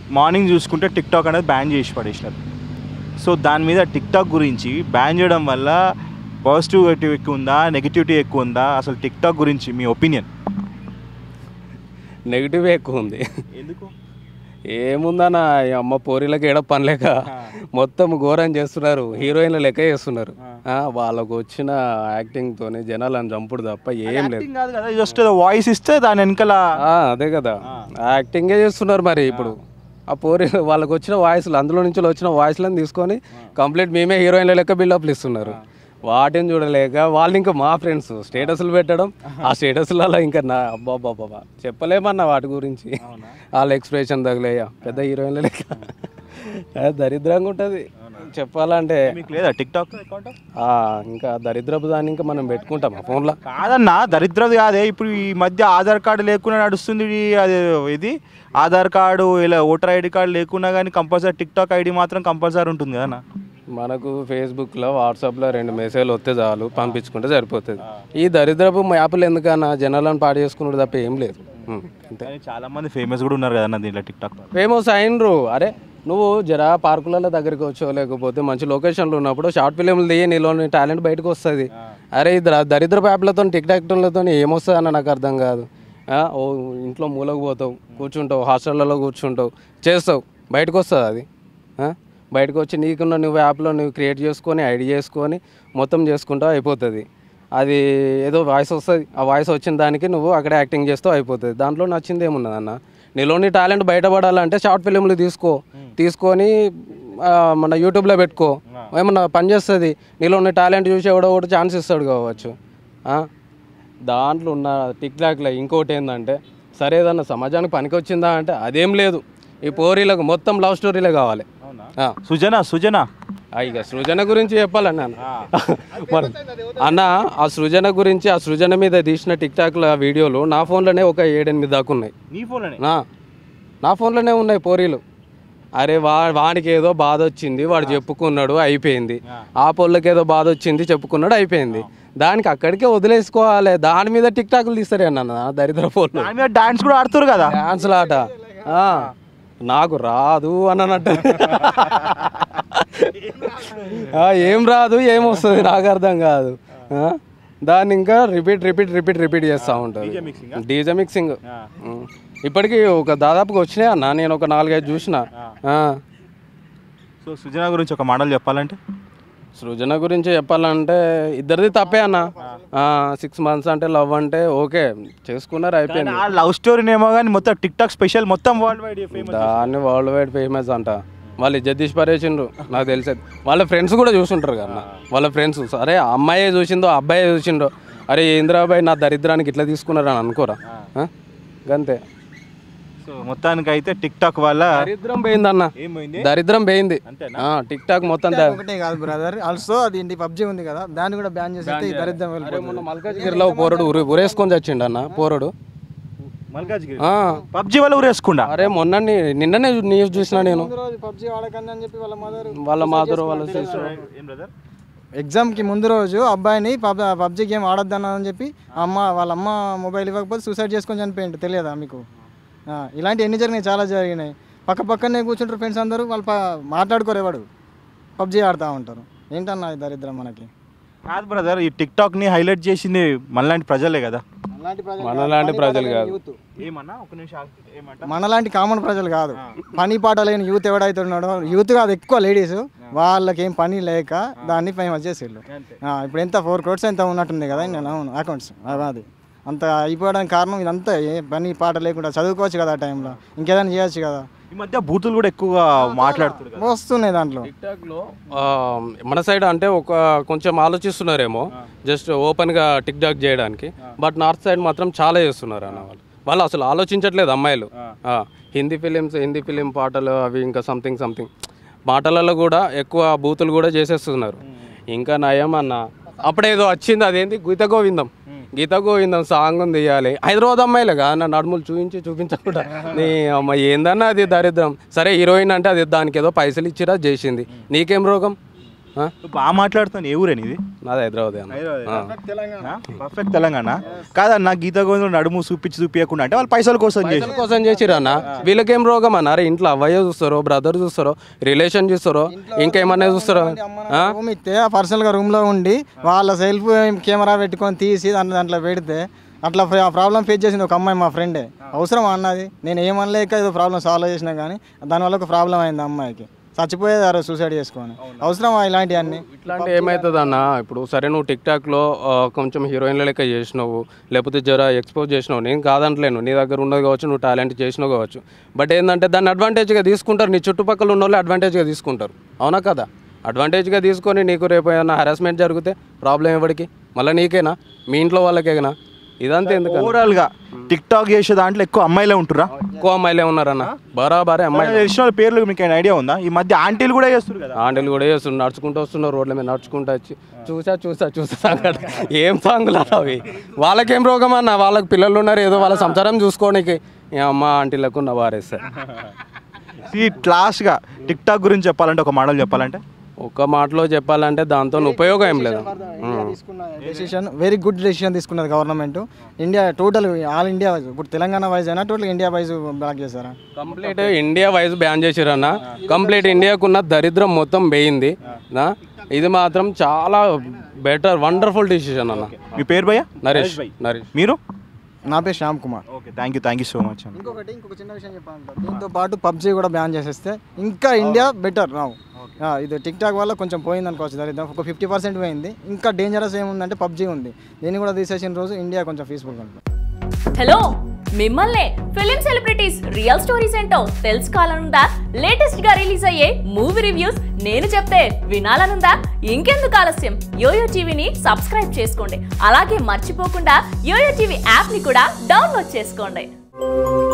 Morning చూసుకుంటే TikTok అనేది ban చేసి పడేసినారు. సో దాని మీద టిక్టాక్ గురించి బ్యాన్ చేయడం వల్ల పాజిటివిటీ ఎక్కువ ఉందా, నెగిటివిటీ ఎక్కువ ఉందా? అసలు టిక్టాక్ గురించి మీ ఒపీనియన్? నెగిటివే ఎక్కువ ఉంది. ఎందుకు? ఏముందన్న, అమ్మ పోరీలకి ఏడ పనిలేక మొత్తం ఘోరం చేస్తున్నారు, హీరోయిన్ల లెక్క చేస్తున్నారు. వాళ్ళకు వచ్చిన యాక్టింగ్తోనే జనాలను చంపుడు తప్ప ఏం లేదు. కాదు కదా, జస్ట్ వాయిస్ ఇస్తే దాని వెనకాల అదే కదా, యాక్టింగే చేస్తున్నారు. మరి ఇప్పుడు ఆ పోరి వాళ్ళకి వచ్చిన వాయిస్లు, అందులో నుంచి వచ్చిన వాయిస్లను తీసుకొని కంప్లీట్ మేమే హీరోయిన్ల లెక్క బిల్డప్లు ఇస్తున్నారు. వాటిని చూడలేక వాళ్ళు ఇంకా మా ఫ్రెండ్స్ స్టేటస్లు పెట్టడం, ఆ స్టేటస్లలో ఇంకా నా అబ్బాబ్బాబ్బా చెప్పలేమన్నా వాటి గురించి. వాళ్ళ ఎక్స్ప్రెషన్ తగిలేయ పెద్ద హీరోయిన్ల లెక్క దరిద్రంగా ఉంటుంది చెప్పాలంటే. లేదా టిక్టాక్ ఇంకా దరిద్రపు దాన్ని ఇంకా మనం పెట్టుకుంటామా ఫోన్లో? కాదన్నా, దరిద్రది కాదే. ఇప్పుడు ఈ మధ్య ఆధార్ కార్డు లేకుండా నడుస్తుంది. అది ఇది ఆధార్ కార్డు ఇలా ఓటర్ ఐడి కార్డు లేకున్నా కానీ కంపల్సరీ టిక్టాక్ ఐడి మాత్రం కంపల్సరీ ఉంటుంది కదన్నా. మనకు ఫేస్బుక్లో, వాట్సాప్లో 2 మెసేజ్లు వస్తే చాలు, పంపించుకుంటే సరిపోతుంది. ఈ దరిద్రపు యాప్లు ఎందుకన్నా జనాలను పాడు చేసుకున్నాడు తప్ప ఏం లేదు. చాలా మంది ఫేమస్ కూడా ఉన్నారు కదన్నా దీంట్లో, టిక్టాక్ ఫేమస్ అయినరు. అరే నువ్వు జరా పార్కులలో దగ్గరికి వచ్చో, లేకపోతే మంచి లొకేషన్లు ఉన్నప్పుడు షార్ట్ ఫిలింలు తీయ, నీలోని టాలెంట్ బయటకు వస్తుంది. అరే దరిద్రపు యాప్లతో, టిక్టాక్లతో ఏమొస్తుంది అన్న నాకు అర్థం కాదు. ఓ ఇంట్లో మూలకు పోతావు, కూర్చుంటావు, హాస్టల్లో కూర్చుంటావు, చేస్తావు, బయటకు వస్తుంది అది. బయటకు వచ్చి నీకున్న నువ్వు యాప్లో నువ్వు క్రియేట్ చేసుకొని, ఐడి చేసుకొని మొత్తం చేసుకుంటావు, అయిపోతుంది. అది ఏదో వాయిస్ వస్తుంది, ఆ వాయిస్ వచ్చిన దానికి నువ్వు అక్కడ యాక్టింగ్ చేస్తావు, అయిపోతుంది. దాంట్లో నచ్చింది ఏమున్నది అన్న? నీలోని టాలెంట్ బయటపడాలంటే షార్ట్ ఫిలింలు తీసుకొని మన యూట్యూబ్లో పెట్టుకో, ఏమన్నా పని చేస్తుంది. నీలోని టాలెంట్ చూసి ఎవడో ఒకటి ఛాన్స్ ఇస్తాడు కావచ్చు. దాంట్లో ఉన్న టిక్టాక్లో ఇంకోటి ఏంటంటే, సరే ఏదన్నా సమాజానికి పనికి వచ్చిందా అంటే అదేం లేదు. ఈ పోరీలకు మొత్తం లవ్ స్టోరీలే కావాలి. సృజన ఇక సృజన గురించి చెప్పాలన్నా అన్న, ఆ సృజన గురించి, ఆ సృజన మీద తీసిన టిక్టాక్ల వీడియోలు నా ఫోన్లోనే ఒక 7-8 దాకా ఉన్నాయి. నా ఫోన్లోనే ఉన్నాయి పోరీలు. అరే వాడికి ఏదో బాధ వచ్చింది, వాడు చెప్పుకున్నాడు, అయిపోయింది. ఆ పొల్లకి ఏదో బాధ వచ్చింది, చెప్పుకున్నాడు, అయిపోయింది. దానికి అక్కడికే వదిలేసుకోవాలి. దాని మీద టిక్టాక్లు తీస్తారు అన్న దరిద్ర ఫోన్లు. డాన్స్ కూడా ఆడుతారు కదా, డాన్స్లు ఆట. నాకు రాదు అన్నట్టు, ఏం రాదు ఏం వస్తుంది నాకు అర్థం కాదు. దాన్ని ఇంకా రిపీట్ చేస్తూ ఉంటుంది. డీజే మిక్సింగ్ ఇప్పటికీ ఒక దాదాపుగా వచ్చినాయి అన్న, నేను ఒక 4-5 చూసిన. సో సృజన గురించి ఒక మాటలు చెప్పాలంటే, సృజన గురించి చెప్పాలంటే ఇద్దరిది తప్పే అన్న. 6 months అంటే లవ్ అంటే ఓకే చేసుకున్నారు, అయిపోయింది. లవ్ స్టోరీని ఏమో కానీ మొత్తం టిక్టాక్ స్పెషల్, మొత్తం వరల్డ్ వైడ్ ఫేమస్ అంట. వాళ్ళు జగదీష్ పరేసిండ్రు నాకు తెలిసేది. వాళ్ళ ఫ్రెండ్స్ కూడా చూసుంటారు కదా, వాళ్ళ ఫ్రెండ్స్. సరే అమ్మాయే చూసిందో అబ్బాయే చూసిండో, అరే ఇంద్రాబాయ్ నా దరిద్రానికి ఇట్లా తీసుకున్నారు అని అనుకోరా? అంతే. సో మొత్తానికి అయితే టిక్టాక్ వల్ల దరిద్రం పోయింది అన్న, దరిద్రం పోయింది. టిక్టాక్ మొత్తం ఒకటే కాదు బ్రదర్, ఆల్సో అది పబ్జీ ఉంది కదా, దాన్ని కూడా బ్యాన్ చేసి దరిద్రం. మొన్న మల్కాజ్గిరిలో పోరడు ఉరేసుకొని చచ్చిండు అన్న, పోరడు పబ్జీ వల్ల ఉరేసుకుండా. అరే నిన్ననే న్యూస్ చూసిన నేను. పబ్జీ వాడకండి అని చెప్పి వాళ్ళ మాదరు వాళ్ళ ఎగ్జామ్కి ముందు రోజు అబ్బాయిని పబ్జీ గేమ్ ఆడొద్దని చెప్పి వాళ్ళ అమ్మ మొబైల్ ఇవ్వకపోతే సూసైడ్ చేసుకొని చనిపోయిండు. తెలియదా మీకు? ఇలాంటి ఎన్ని జరిగినాయి, చాలా జరిగినాయి. పక్కనే కూర్చుంటారు ఫ్రెండ్స్ అందరూ, వాళ్ళు మాట్లాడుకోరు, ఎవడు పబ్జీ ఆడుతూ ఉంటారు. ఏంటన్నా దరిద్రం మనకి? కాదు బ్రదర్, ఈ టిక్టాక్ని హైలైట్ చేసింది మనలాంటి ప్రజలే కదా. మనలాంటి ప్రజలు కాదు, మనలాంటి కామన్ ప్రజలు కాదు. పని పాట లేని యూత్ ఎవడైతే ఉన్నాడో, యూత్ కాదు ఎక్కువ లేడీస్, వాళ్ళకి ఏం పని లేక దాన్ని ఫేమస్ చేసేళ్ళు. ఇప్పుడు ఎంత 4 crores ఎంత ఉన్నట్టుంది కదా అవును అకౌంట్స్. అది అంత అయిపోవడానికి కారణం ఇదంతా. ఏ పని పాట లేకుండా చదువుకోవచ్చు కదా ఆ టైంలో, ఇంకేదైనా చేయొచ్చు కదా. ఈ మధ్య బూతులు కూడా ఎక్కువగా మాట్లాడుతున్నారు, వస్తున్నాయి దాంట్లో. టిక్టాక్లో మన సైడ్ అంటే కొంచెం ఆలోచిస్తున్నారేమో జస్ట్ ఓపెన్గా టిక్టాక్ చేయడానికి, బట్ నార్త్ సైడ్ మాత్రం చాలా చేస్తున్నారు అన్న. వాళ్ళు అసలు ఆలోచించట్లేదు అమ్మాయిలు. హిందీ ఫిలిం పాటలు అవి ఇంకా సంథింగ్ పాటలలో కూడా ఎక్కువ బూతులు కూడా చేసేస్తున్నారు. ఇంకా నయం అన్న, అప్పుడేదో వచ్చింది, అదేంటి గీత గోవిందం సాంగ్ ఉంది ఇవ్వాలి. హైదరాబాద్ అమ్మాయిలేగా నా నడుములు చూపించకుండా నీ అమ్మ ఏందన్నా అది దరిద్రం. సరే హీరోయిన్ అంటే అది దానికి ఏదో పైసలు ఇచ్చిరా చేసింది, నీకేం రోగం? బాగా మాట్లాడుతాను. ఏ ఊరే ఇది? నాది హైదరాబాద్ పర్ఫెక్ట్ తెలంగాణ కాదన్న. గీత గోవిందం నడుము చూపించకుండా అంటే వాళ్ళు పైసల కోసం చేసిరన్న. వీళ్ళకేం రోగం అన్న? అరే ఇంట్లో అవ్వయ్య చూస్తారో, బ్రదర్ చూస్తారో, రిలేషన్ చూస్తారో, ఇంకేమన్నా చూస్తారో. రూమ్ ఇస్తే పర్సనల్గా రూమ్లో ఉండి వాళ్ళ సెల్ఫ్ కెమెరా పెట్టుకొని తీసి దాంట్లో పెడితే అట్లా ప్రాబ్లం ఫేస్ చేసింది ఒక అమ్మాయి, మా ఫ్రెండే. అవసరం అన్నది, నేను ఏమనలేక ఏదో ప్రాబ్లం సాల్వ్ చేసినా కానీ దానివల్ల ఒక ప్రాబ్లం అయింది అమ్మాయికి, చచ్చిపోయేది ఆ రోజు సూసైడ్ చేసుకొని. అవసరం ఇలాంటివన్నీ. ఇట్లాంటి ఏమవుతుంది అన్న, ఇప్పుడు సరే నువ్వు టిక్టాక్లో కొంచెం హీరోయిన్ల లెక్క చేసినావు, లేకపోతే జర ఎక్స్పోజ్ చేసినావు, నేను కాదంటలేను, నీ దగ్గర ఉన్నది కావచ్చు, నువ్వు టాలెంట్ చేసినావు కావచ్చు. బట్ ఏంటంటే దాన్ని అడ్వాంటేజ్గా తీసుకుంటారు, నీ చుట్టుపక్కల ఉన్న వాళ్ళు అడ్వాంటేజ్గా తీసుకుంటారు. అవునా కదా? అడ్వాంటేజ్గా తీసుకొని నీకు రేపు ఏమైనా హరాస్మెంట్ జరిగితే ప్రాబ్లం ఎవరికి? మళ్ళీ నీకేనా, మీ ఇంట్లో వాళ్ళకేనా? ఇదంతా ఎందుకు? ఓవరాల్గా టిక్ టాక్ చేసే దాంట్లో ఎక్కువ అమ్మాయిలే ఉంటురా? ఎక్కువ అమ్మాయిలే ఉన్నారన్న, బరాబరే అమ్మాయిలు. తెలిసిన వాళ్ళ పేర్లు మీకు ఐడియా ఉందా? ఈ మధ్య ఆంటీలు కూడా చేస్తారు కదా. ఆంటీలు కూడా చేస్తున్నారు, నడుచుకుంటూ వస్తున్నారు, రోడ్ల మీద నడుచుకుంటూ వచ్చి చూసా సంగతి. ఏం సాంగులు అవి? వాళ్ళకేం రోగం అన్న? వాళ్ళకి పిల్లలు ఉన్నారు, ఏదో వాళ్ళ సంసారం చూసుకోనికి అమ్మ ఆంటీలకు ఉన్న వారేస్తారు. లాస్ట్గా టిక్ టాక్ గురించి చెప్పాలంటే, ఒక మోడల్ చెప్పాలంటే, ఒక మాటలో చెప్పాలంటే దాంతో ఉపయోగం ఏం లేదు. డెసిషన్ వెరీ గుడ్ డెసిషన్ తీసుకున్నది government. India total all India wise, ఇప్పుడు తెలంగాణ వైజ్ అయినా టోటల్ ఇండియా వైజ్ బ్లాక్ చేశారా? కంప్లీట్ ఇండియా వైజ్ బ్యాన్ చేశారన్న. కంప్లీట్ ఇండియాకున్న దరిద్రం మొత్తం పోయింది. ఇది మాత్రం చాలా బెటర్, వండర్ఫుల్ డెసిషన్ అన్న. మీ పేరు భయ్యా? నరేష్. మీరు? నా పేరు Shyam Kumar. Okay, thank you so much. ఇంకొక చిన్న విషయం చెప్పాలంటే, దీంతో పాటు పబ్జీ కూడా బ్యాన్ చేసేస్తే ఇంకా ఇండియా బెటర్. ఇది టిక్ టాక్ వల్ల కొంచెం పోయింది అనుకోవచ్చు, దరిద్రం ఒక 50% పోయింది. ఇంకా డేంజరస్ ఏముందంటే పబ్జీ ఉంది, దీన్ని కూడా తీసేసిన రోజు ఇండియా కొంచెం పీస్ఫుల్గా ఉంటుంది. హలో, మిమ్మల్ని ఫిలిం సెలబ్రిటీస్ రియల్ స్టోరీస్ ఏంటో తెలుసుకోవాలనుందా? లేటెస్ట్ గా రిలీజ్ అయ్యే మూవీ రివ్యూస్ నేను చెప్తే వినాలనుందా? ఇంకెందుకు ఆలస్యం, యోయో టీవీని సబ్స్క్రైబ్ చేసుకోండి. అలాగే మర్చిపోకుండా యోయో టీవీ యాప్ ని కూడా డౌన్లోడ్ చేసుకోండి.